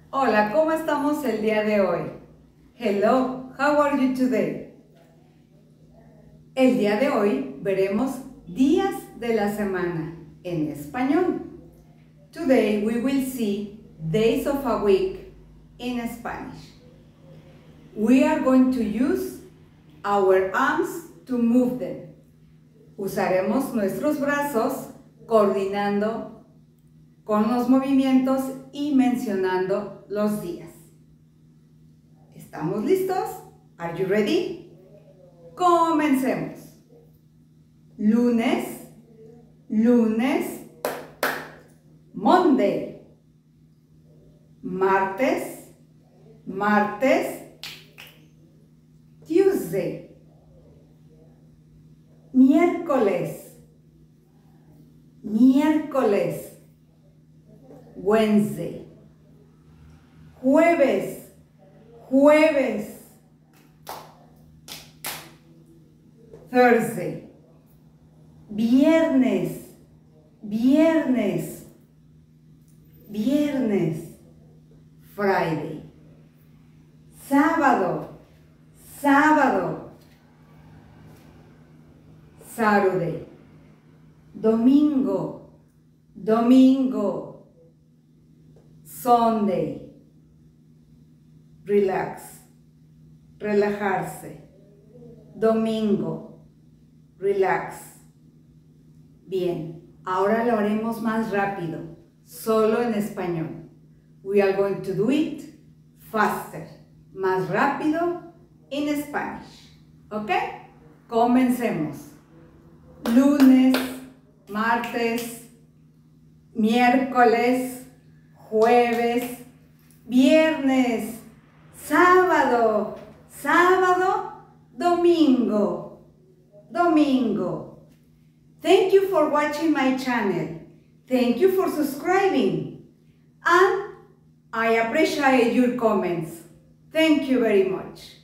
Hola, ¿cómo estamos el día de hoy? Hello, how are you today? El día de hoy veremos días de la semana en español. Today we will see days of a week in Spanish. We are going to use our arms to move them. Usaremos nuestros brazos coordinando con los movimientos y mencionando los días. ¿Estamos listos? Are you ready? Comencemos. Lunes, Monday. Martes, Tuesday. Miércoles, Wednesday. Jueves, Thursday. Viernes, Friday. Sábado, Saturday. Domingo, Sunday. Relajarse. Domingo, relax. Bien, ahora lo haremos más rápido, solo en español. We are going to do it faster, más rápido in Spanish. ¿Ok? Comencemos. Lunes, martes, miércoles, jueves, viernes, sábado, domingo. Thank you for watching my channel. Thank you for subscribing. And I appreciate your comments. Thank you very much.